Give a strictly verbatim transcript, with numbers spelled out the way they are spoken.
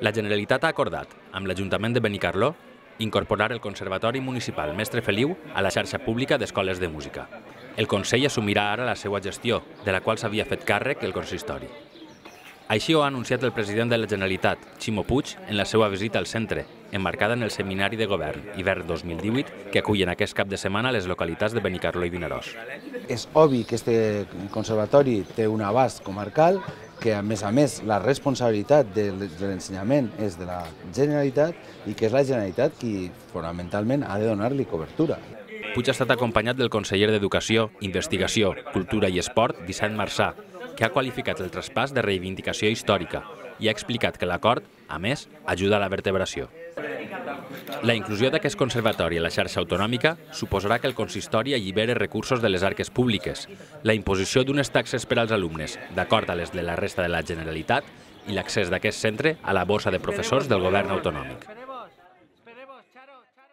La Generalitat ha acordat, amb l'Ajuntament de Benicarló, incorporar el Conservatori Municipal Mestre Feliu a la xarxa pública d'escoles de música. El Consell assumirà ara la seva gestió, de la qual s'havia fet càrrec el consistori. Així ho ha anunciat el president de la Generalitat, Ximo Puig, en la seva visita al centre, emmarcada en el Seminari de Govern hivern dos mil divuit, que acullen aquest cap de setmana les localitats de Benicarló i Vinaròs. És obvi que aquest conservatori té un abast comarcal, que a més a més la responsabilitat de l'ensenyament és de la Generalitat i que és la Generalitat qui fonamentalment ha de donar-li cobertura. Puig ha estat acompanyat del conseller d'Educació, Investigació, Cultura i Esport, Vicent Marsà, que ha qualificat el traspàs de reivindicació històrica i ha explicat que l'acord, a més, ajuda a la vertebració. La inclusió d'aquest conservatori a la xarxa autonòmica suposarà que el consistori allibere recursos de les arques públiques, la imposició d'unes taxes per als alumnes, d'acord a les de la resta de la Generalitat, i l'accés d'aquest centre a la borsa de professors del govern autonòmic.